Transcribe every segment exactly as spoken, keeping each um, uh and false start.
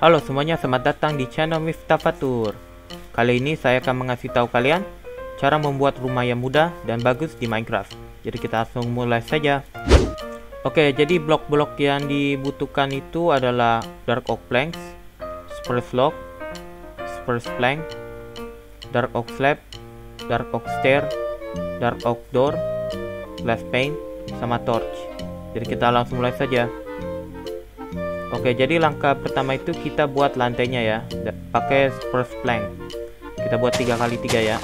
Halo semuanya, selamat datang di channel Miftah Fatur. Kali ini saya akan mengasih tahu kalian cara membuat rumah yang mudah dan bagus di Minecraft. Jadi kita langsung mulai saja. Oke, jadi blok-blok yang dibutuhkan itu adalah Dark Oak Planks, Spruce Log, Spruce Plank, Dark Oak Slab, Dark Oak Stair, Dark Oak Door, Glass Pane, sama Torch. Jadi kita langsung mulai saja. Oke, jadi langkah pertama itu kita buat lantainya ya, pakai spruce plank. Kita buat tiga kali tiga ya.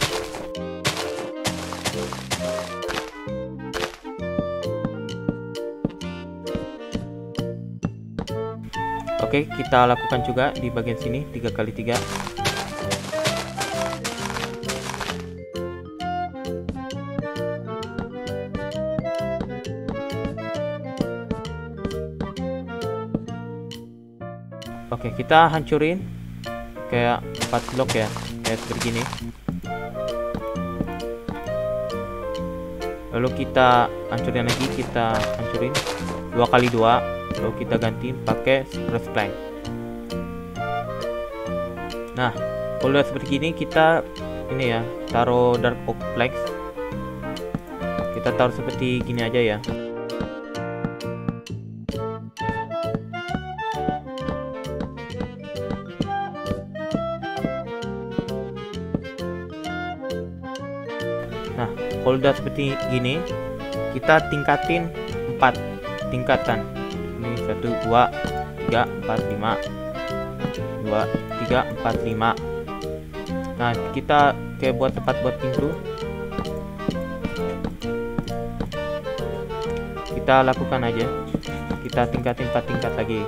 Oke, kita lakukan juga di bagian sini tiga kali tiga. Oke, kita hancurin kayak empat blok ya, kayak seperti ini. Lalu kita hancurin lagi, kita hancurin dua kali dua, lalu kita ganti pakai spruce plank. Nah, kalau udah seperti ini kita ini ya, taruh dark oak planks. Kita taruh seperti gini aja ya. Nah, kalau udah seperti gini, kita tingkatin empat tingkatan. Ini satu, dua, tiga, empat, lima, dua, tiga, empat, lima. Nah, kita kayak buat tempat buat pintu. Kita lakukan aja. Kita tingkatin empat tingkat lagi.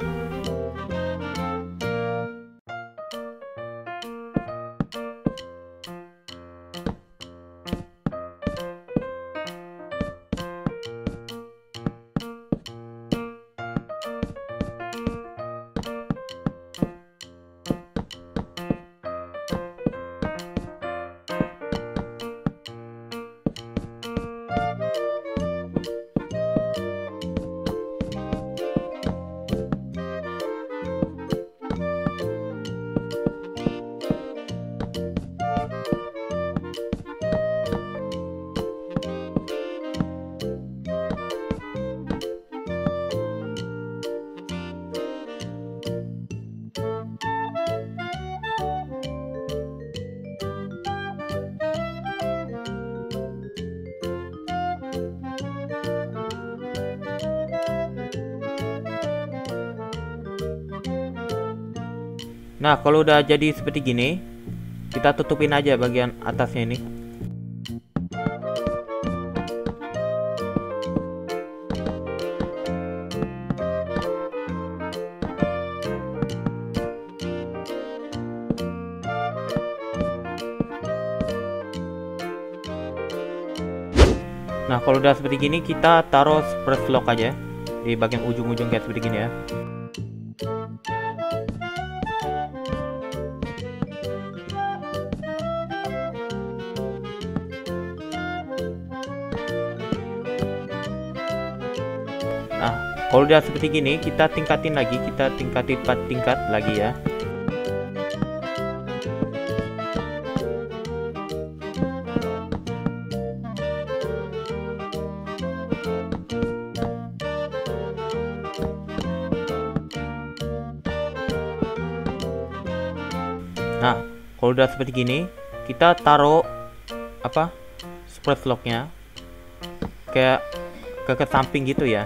Nah, kalau udah jadi seperti gini, kita tutupin aja bagian atasnya ini. Nah, kalau udah seperti gini, kita taruh spruce log aja di bagian ujung-ujung kayak seperti gini ya. Nah, kalau udah seperti gini, kita tingkatin lagi, kita tingkatin empat tingkat lagi ya. Nah, kalau udah seperti gini, kita taruh apa? Spruce lognya kayak ke, ke samping gitu ya.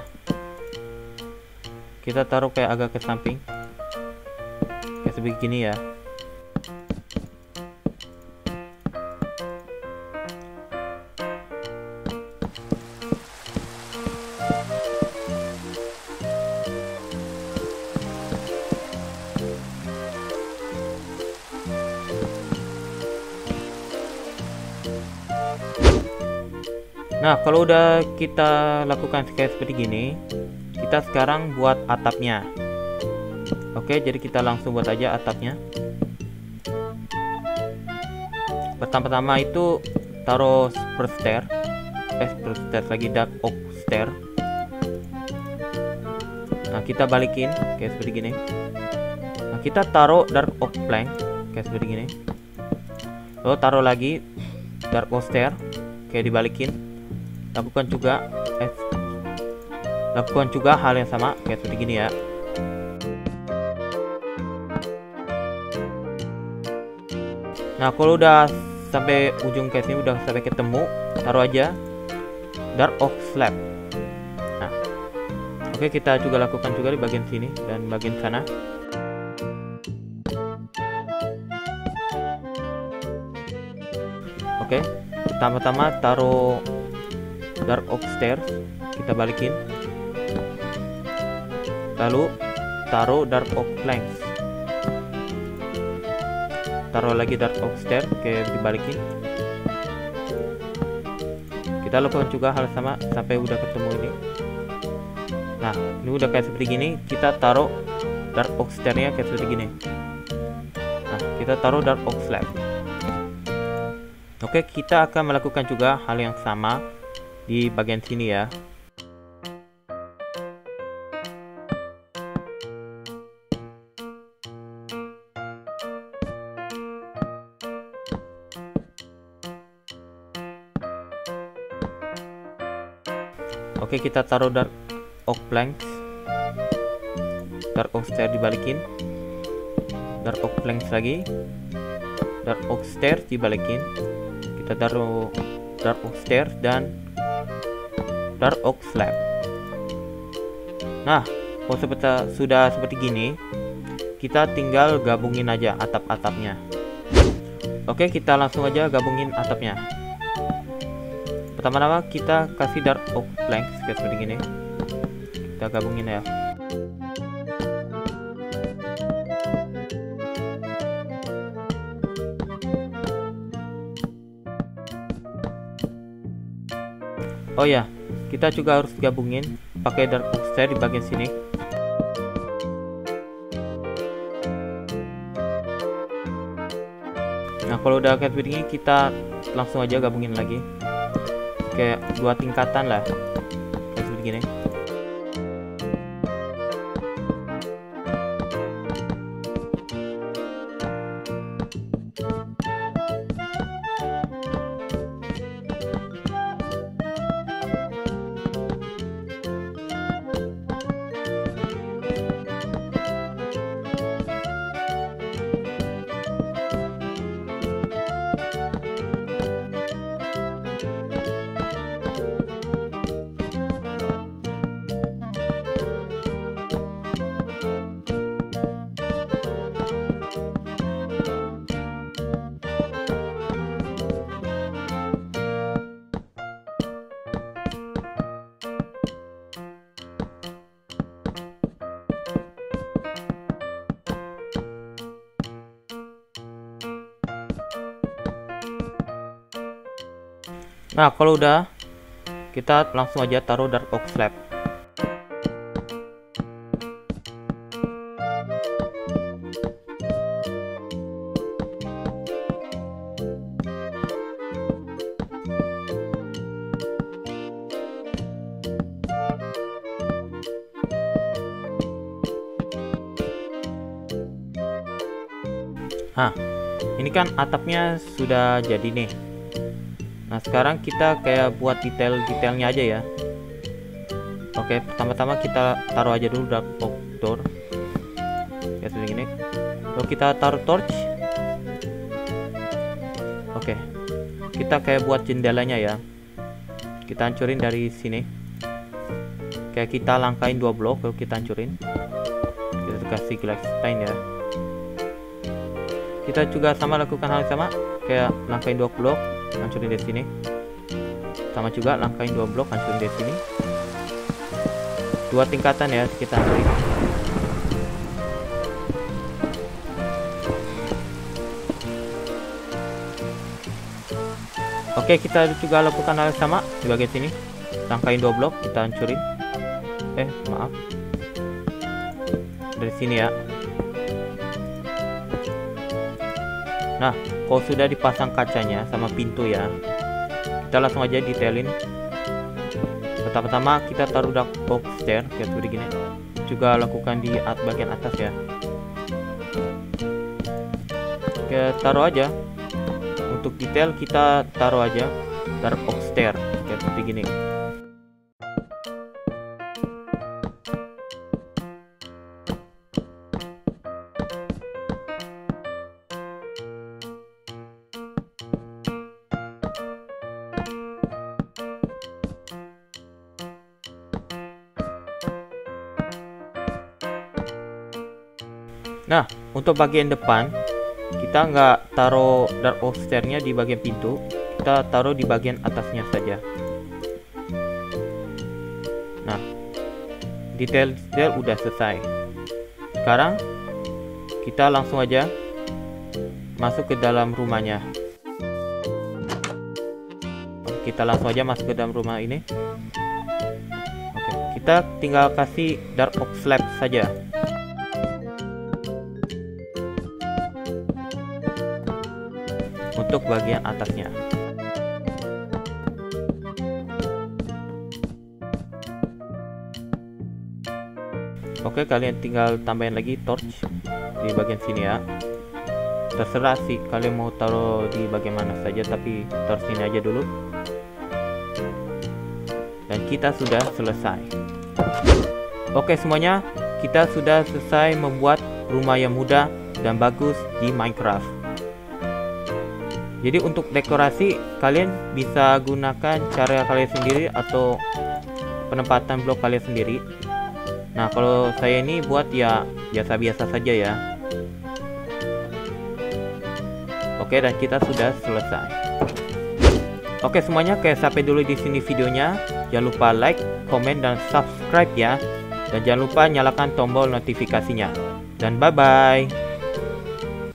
Kita taruh kayak agak ke samping kayak sebegini ya. Nah, kalau udah kita lakukan kayak seperti gini, kita sekarang buat atapnya. Oke, jadi kita langsung buat aja atapnya. Pertama-tama itu taruh spruce stair, eh spruce stair lagi dark oak stair. Nah, kita balikin kayak seperti gini. Nah, kita taruh dark oak plank kayak seperti gini. Lalu taruh lagi dark oak stair, kayak dibalikin. Lakukan juga eh, lakukan juga hal yang sama kayak seperti gini ya. Nah, kalau udah sampai ujung kayak sini, udah sampai ketemu, taruh aja dark oak slab. Nah, oke, kita juga lakukan juga di bagian sini dan bagian sana. Oke, pertama-tama taruh dark oak stairs, kita balikin. Lalu taruh dark oak planks. Taruh lagi dark oak stairs, kayak dibalikin. Kita lakukan juga hal sama sampai udah ketemu ini. Nah, ini udah kayak seperti gini. Kita taruh dark oak stairnya kayak seperti gini. Nah, kita taruh dark oak slab. Oke, kita akan melakukan juga hal yang sama di bagian sini ya. Oke, kita taruh dark oak planks, dark oak stair dibalikin, dark oak planks lagi, dark oak stairs dibalikin. Kita taruh dark oak stairs dan dark oak slab. Nah, kalau seperti, sudah seperti gini, kita tinggal gabungin aja atap-atapnya. Oke, kita langsung aja gabungin atapnya. Pertama-tama kita kasih dark oak planks kayak seperti gini. Kita gabungin ya. Oh ya, kita juga harus gabungin pakai dark oak stair di bagian sini. Nah, kalau udah kayak begini, kita langsung aja gabungin lagi kayak dua tingkatan lah, kayak seperti gini. Nah, kalau udah, kita langsung aja taruh dark oak slab. Nah, ini kan atapnya sudah jadi nih. Nah, sekarang kita kayak buat detail-detailnya aja ya. Oke, pertama-tama kita taruh aja dulu dark oak door kayak seperti ini. Lalu kita taruh torch. Oke, kita kayak buat jendelanya ya. Kita hancurin dari sini. Kayak kita langkain dua blok, lalu kita hancurin. Kita kasih glass pane ya. Kita juga sama lakukan hal yang sama, kayak langkain dua blok, hancurin dari sini. Sama juga langkain dua blok, hancurin dari sini. Dua tingkatan ya kita hancurin. Oke, kita juga lakukan hal yang sama di bagian sini. Langkain dua blok, kita hancurin. Eh, maaf. Dari sini ya. Nah, kalau sudah dipasang kacanya sama pintu ya, kita langsung aja detailin. Pertama-tama kita taruh dark oak stair kayak seperti gini. Juga lakukan di bagian atas ya. Oke, taruh aja. Untuk detail kita taruh aja dark oak stair kayak seperti gini. Nah, untuk bagian depan kita nggak taruh dark oak stair-nya di bagian pintu, kita taruh di bagian atasnya saja. Nah, detail-detail udah selesai. Sekarang kita langsung aja masuk ke dalam rumahnya. Kita langsung aja masuk ke dalam rumah ini. Oke, kita tinggal kasih dark oak slab saja. Untuk bagian atasnya. Oke, kalian tinggal tambahin lagi torch di bagian sini ya. Terserah sih kalian mau taruh di bagian mana saja, tapi taruh sini aja dulu. Dan kita sudah selesai. Oke semuanya, kita sudah selesai membuat rumah yang mudah dan bagus di Minecraft. Jadi untuk dekorasi kalian bisa gunakan cara kalian sendiri atau penempatan blok kalian sendiri. Nah kalau saya ini buat ya biasa-biasa saja ya. Oke, dan kita sudah selesai. Oke semuanya, kayak sampai dulu di sini videonya. Jangan lupa like, komen, dan subscribe ya. Dan jangan lupa nyalakan tombol notifikasinya. Dan bye bye.